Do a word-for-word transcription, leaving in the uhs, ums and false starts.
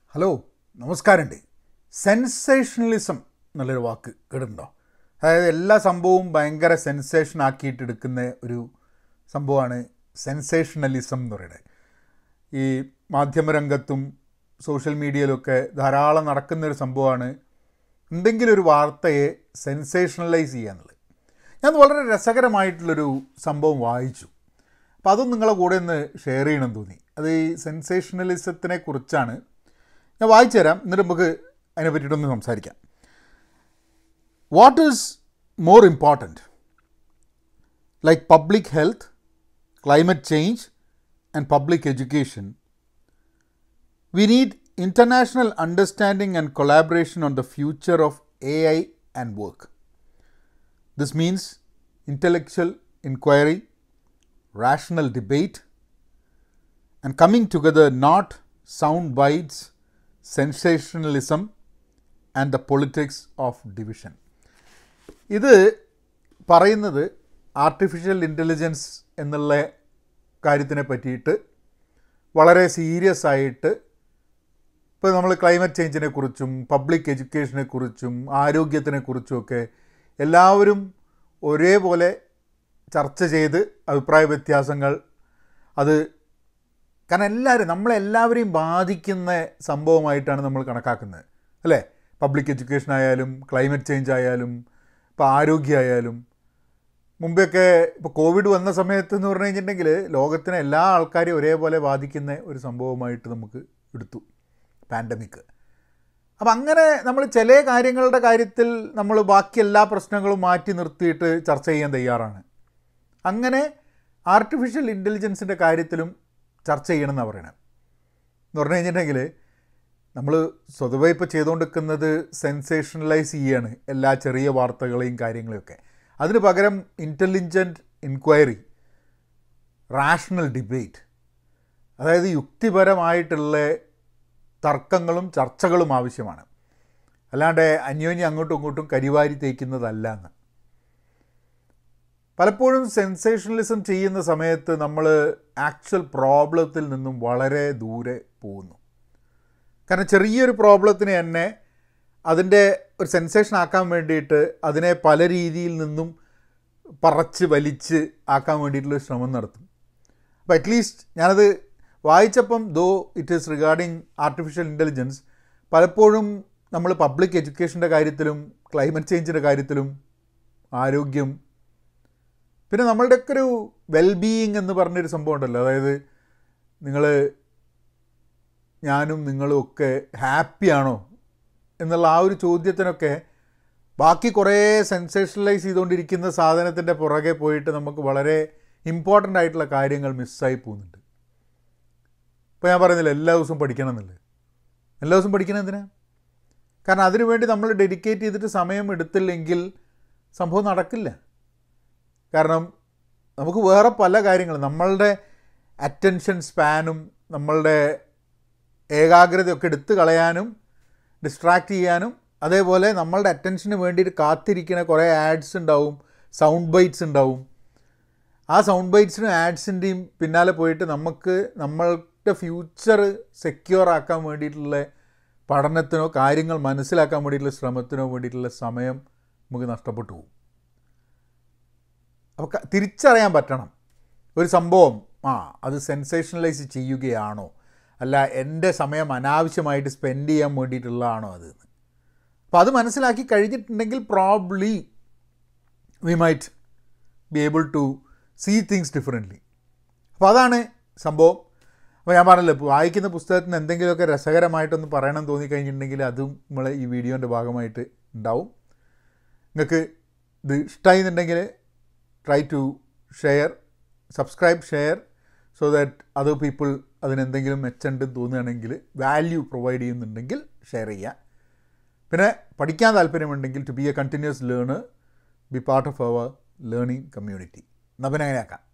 Hello നമസ്കാരമുണ്ട്. Sensationalism എന്നുള്ളൊരു വാക്ക് കേട്ടിട്ടുണ്ടോ? അതായത് എല്ലാ സംഭവവും ഭയങ്കര സെൻസേഷൻ ആക്കിയിട്ട് എടുക്കുന്ന ഒരു സംഭവമാണ് സെൻസേഷണലിസം എന്ന് പറയുന്നത്. ഈ മാധ്യമരംഗത്തും സോഷ്യൽ മീഡിയയിലൊക്കെ ധാരാളം നടക്കുന്നൊരു സംഭവമാണ് എന്തെങ്കിലും ഒരു വാർത്തയെ സെൻസേഷണലൈസ് ചെയ്യുക എന്നുള്ളത്. ഞാൻ വളരെ രസകരമായിട്ടുള്ളൊരു സംഭവം വായിച്ചു. അപ്പോൾ അതും നിങ്ങളെ കൂടെ ഒന്ന് ഷെയർ ചെയ്യണമെന്ന് തോന്നി. അത് ഈ സെൻസേഷണലിസത്തിനെ കുറിച്ചാണ്. ഞാൻ വായിച്ചു തരാം, എന്നിട്ട് നമുക്ക് അതിനെ പറ്റിയിട്ടൊന്ന് സംസാരിക്കാം. What is more important, like public health, climate change and public education? We need international understanding and collaboration on the future of A I and work. This means intellectual inquiry, rational debate, and coming together, not sound bites, sensationalism, and the politics of division. ഇത് പറയുന്നത് artificial intelligence എന്നുള്ള കാര്യത്തിനെ പറ്റിയിട്ട് വളരെ serious ആയിട്ട് ഇപ്പോൾ നമ്മൾ climate ചേഞ്ചിനെ കുറിച്ചും പബ്ലിക് എഡ്യൂക്കേഷനെ കുറിച്ചും ആരോഗ്യത്തിനെ കുറിച്ചുമൊക്കെ എല്ലാവരും ഒരേപോലെ ചർച്ച ചെയ്ത് അഭിപ്രായ വ്യത്യാസങ്ങൾ അത് കാരണം എല്ലാവരും നമ്മളെല്ലാവരെയും ബാധിക്കുന്ന സംഭവമായിട്ടാണ് നമ്മൾ കണക്കാക്കുന്നത്, അല്ലേ? പബ്ലിക് എഡ്യൂക്കേഷൻ ആയാലും ക്ലൈമറ്റ് ചേഞ്ച് ആയാലും ഇപ്പോൾ ആരോഗ്യമായാലും. മുമ്പെയൊക്കെ ഇപ്പോൾ കോവിഡ് വന്ന സമയത്ത് എന്ന് പറഞ്ഞു കഴിഞ്ഞിട്ടുണ്ടെങ്കിൽ ലോകത്തിനെ എല്ലാ ആൾക്കാരെയും ഒരേപോലെ ബാധിക്കുന്ന ഒരു സംഭവമായിട്ട് നമുക്ക് എടുത്തു പാൻഡമിക്. അപ്പം അങ്ങനെ നമ്മൾ ചില കാര്യങ്ങളുടെ കാര്യത്തിൽ നമ്മൾ ബാക്കി എല്ലാ പ്രശ്നങ്ങളും മാറ്റി നിർത്തിയിട്ട് ചർച്ച ചെയ്യാൻ തയ്യാറാണ്. അങ്ങനെ ആർട്ടിഫിഷ്യൽ ഇൻ്റലിജൻസിൻ്റെ കാര്യത്തിലും ചർച്ച ചെയ്യണമെന്നാണ് പറയണത്. എന്ന് പറഞ്ഞു കഴിഞ്ഞിട്ടുണ്ടെങ്കിൽ നമ്മൾ സ്വതവേ ഇപ്പോൾ ചെയ്തുകൊണ്ടിരിക്കുന്നത് സെൻസേഷണലൈസ് ചെയ്യാണ് എല്ലാ ചെറിയ വാർത്തകളെയും കാര്യങ്ങളെയൊക്കെ. അതിന് പകരം ഇൻ്റലിജൻറ്റ് ഇൻക്വയറി, റാഷണൽ ഡിബേറ്റ്, അതായത് യുക്തിപരമായിട്ടുള്ള തർക്കങ്ങളും ചർച്ചകളും ആവശ്യമാണ്. അല്ലാണ്ട് അന്യോന്യം അങ്ങോട്ടും ഇങ്ങോട്ടും കരിവാരി തേക്കുന്നതല്ല എന്ന്. പലപ്പോഴും സെൻസേഷണലിസം ചെയ്യുന്ന സമയത്ത് നമ്മൾ ആക്ച്വൽ പ്രോബ്ലത്തിൽ നിന്നും വളരെ ദൂരെ പോകുന്നു. കാരണം ചെറിയൊരു പ്രോബ്ലത്തിന് തന്നെ അതിൻ്റെ ഒരു സെൻസേഷൻ ആക്കാൻ വേണ്ടിയിട്ട് അതിനെ പല രീതിയിൽ നിന്നും പറച്ച് വലിച്ച് ആക്കാൻ വേണ്ടിയിട്ടുള്ള ശ്രമം നടത്തും. അപ്പോൾ അറ്റ്ലീസ്റ്റ് ഞാനത് വായിച്ചപ്പം, though it is regarding artificial intelligence, പലപ്പോഴും നമ്മൾ പബ്ലിക് എഡ്യൂക്കേഷൻ്റെ കാര്യത്തിലും ക്ലൈമറ്റ് ചേഞ്ചിൻ്റെ കാര്യത്തിലും ആരോഗ്യം, പിന്നെ നമ്മളുടെയൊക്കെ ഒരു വെൽബീയിങ് എന്ന് പറഞ്ഞൊരു സംഭവം ഉണ്ടല്ലോ. അതായത് നിങ്ങൾ ഞാനും നിങ്ങളും ഒക്കെ ഹാപ്പിയാണോ എന്നുള്ള ആ ഒരു ചോദ്യത്തിനൊക്കെ ബാക്കി കുറേ സെൻസേഷണലൈസ് ചെയ്തുകൊണ്ടിരിക്കുന്ന സാധനത്തിൻ്റെ പുറകെ പോയിട്ട് നമുക്ക് വളരെ ഇമ്പോർട്ടൻ്റ് ആയിട്ടുള്ള കാര്യങ്ങൾ മിസ്സായി പോകുന്നുണ്ട്. ഇപ്പോൾ ഞാൻ പറയുന്നില്ല എല്ലാ ദിവസവും പഠിക്കണം എന്നുള്ളത്. എല്ലാ ദിവസവും പഠിക്കണം എന്തിനാ? കാരണം അതിനു വേണ്ടി നമ്മൾ ഡെഡിക്കേറ്റ് ചെയ്തിട്ട് സമയം എടുത്തില്ലെങ്കിൽ സംഭവം നടക്കില്ല. കാരണം നമുക്ക് വേറെ പല കാര്യങ്ങളും, നമ്മളുടെ അറ്റൻഷൻ സ്പാനും നമ്മളുടെ ഏകാഗ്രതയൊക്കെ എടുത്തു കളയാനും ഡിസ്ട്രാക്റ്റ് ചെയ്യാനും, അതേപോലെ നമ്മളുടെ അറ്റൻഷന് വേണ്ടിയിട്ട് കാത്തിരിക്കുന്ന കുറേ ആഡ്സ് ഉണ്ടാവും, സൗണ്ട് ബൈറ്റ്സ് ഉണ്ടാവും. ആ സൗണ്ട് ബൈറ്റ്സിനും ആഡ്സിൻ്റെയും പിന്നാലെ പോയിട്ട് നമുക്ക് നമ്മളുടെ ഫ്യൂച്ചർ സെക്യൂർ ആക്കാൻ വേണ്ടിയിട്ടുള്ള പഠനത്തിനോ കാര്യങ്ങൾ മനസ്സിലാക്കാൻ വേണ്ടിയിട്ടുള്ള ശ്രമത്തിനോ വേണ്ടിയിട്ടുള്ള സമയം നമുക്ക് നഷ്ടപ്പെട്ടു പോകും. അപ്പോൾ തിരിച്ചറിയാൻ പറ്റണം ഒരു സംഭവം ആ അത് സെൻസേഷണലൈസ് ചെയ്യുകയാണോ, അല്ല എൻ്റെ സമയം അനാവശ്യമായിട്ട് സ്പെൻഡ് ചെയ്യാൻ വേണ്ടിയിട്ടുള്ളതാണോ അത്. അപ്പോൾ അത് മനസ്സിലാക്കി കഴിഞ്ഞിട്ടുണ്ടെങ്കിൽ probably we might be able to see things differently. അപ്പോൾ അതാണ് സംഭവം. അപ്പോൾ ഞാൻ പറഞ്ഞല്ലോ, വായിക്കുന്ന പുസ്തകത്തിന് എന്തെങ്കിലുമൊക്കെ രസകരമായിട്ടൊന്ന് പറയണം തോന്നിക്കഴിഞ്ഞിട്ടുണ്ടെങ്കിൽ അതും നമ്മൾ ഈ വീഡിയോൻ്റെ ഭാഗമായിട്ട് ഉണ്ടാവും. നിങ്ങൾക്ക് ഇത് ഇഷ്ടമായി എന്നുണ്ടെങ്കിൽ try to share, subscribe, share, so that other people അതിനെന്തെങ്കിലും മെച്ചമുണ്ട് തോന്നുകയാണെങ്കിൽ, വാല്യൂ പ്രൊവൈഡ് ചെയ്യുന്നുണ്ടെങ്കിൽ ഷെയർ ചെയ്യുക. പിന്നെ പഠിക്കാൻ താല്പര്യമുണ്ടെങ്കിൽ to be a continuous learner, be part of our learning community. എന്നാൽ പിന്നെ അങ്ങനെയാക്കാം.